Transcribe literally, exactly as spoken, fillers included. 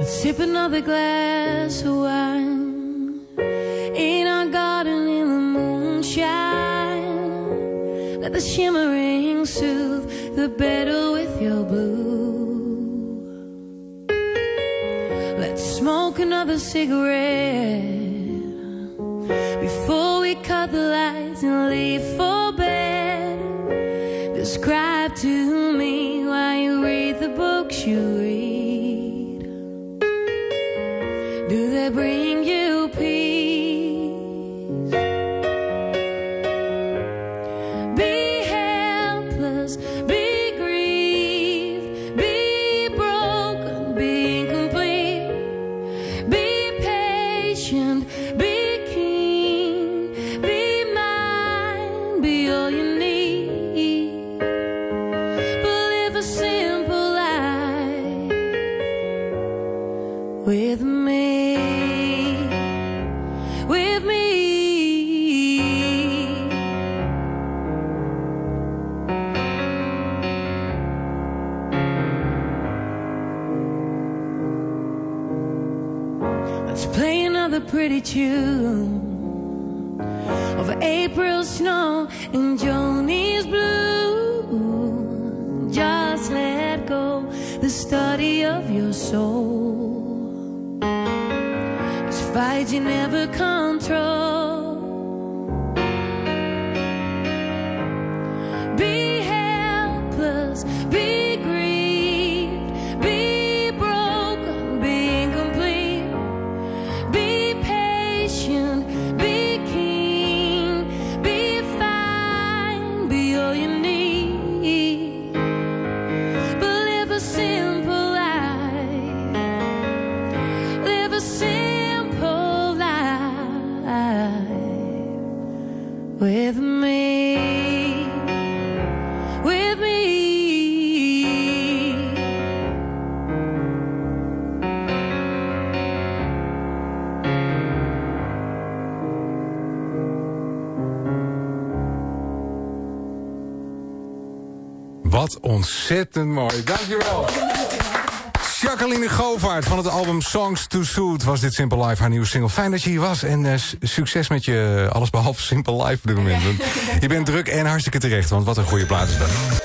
Let's sip another glass of wine in our garden in the moonshine. Let the shimmering soothe the battle with your blue. Let's smoke another cigarette before we cut the lights and leave for bed. Describe to me why you read the books you read. Do they bring you peace? Be helpless, be grieved, be broken, be incomplete. Be patient, be with me, with me. Let's play another pretty tune of April snow and Joni's blue. Just let go the study of your soul. Fight you never control. Be helpless, be grieved, be broken, be incomplete. Be patient, be keen, be fine, be all you need. But live a simple life, live a simple with me, with me. Wat ontzettend mooi, dankjewel. Jacqueline Govaert van het album Songs to Soothe was dit Simple Life, haar nieuwe single. Fijn dat je hier was en uh, succes met je alles behalve Simple Life op dit moment. Je bent druk en hartstikke terecht, want wat een goede plaat is dat.